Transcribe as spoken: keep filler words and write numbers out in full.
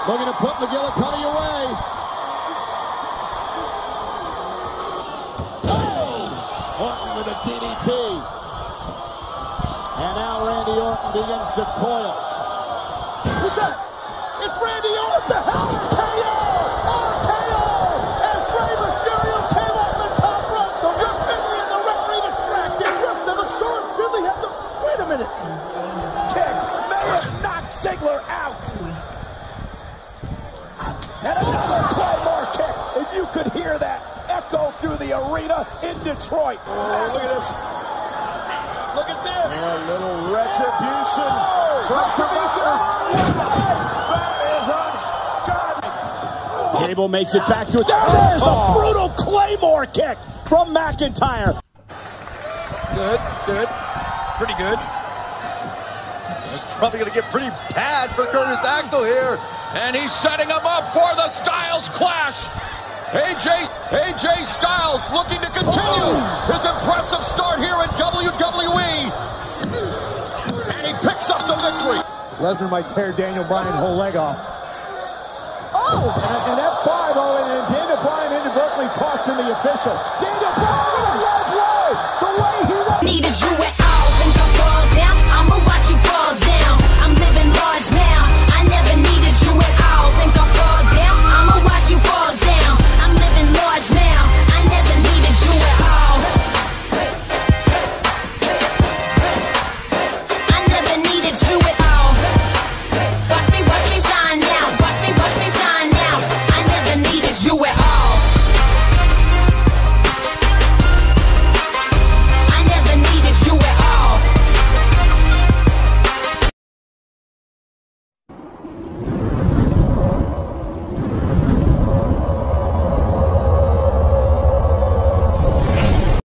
Looking to put McGillicuddy away. Oh! Orton with a D D T. And now Randy Orton begins to coil. Who's that? It's Randy Orton, the hell K O! R K O! As Rey Mysterio came off the top rope. You're Finley and the referee distracted. Yes, never saw it. Finley had to... Wait a minute. Kick may have knocked Ziggler out. And another Claymore kick. If you could hear that echo through the arena in Detroit. Oh, look at this. Look at this. A little retribution. Oh, from retribution. That is ungodly. Gable makes it back to it. There, there's the brutal Claymore kick from McIntyre. Good, good. Pretty good. It's probably going to get pretty bad for Curtis Axel here. And he's setting him up for the Styles Clash. A J, A J Styles looking to continue oh. his impressive start here in W W E. And he picks up the victory. Lesnar might tear Daniel Bryan's whole leg off. Oh! And, and F five, oh, and, and Daniel Bryan inadvertently tossed in the official. Daniel Bryan with a low blow! The way he... Needed you at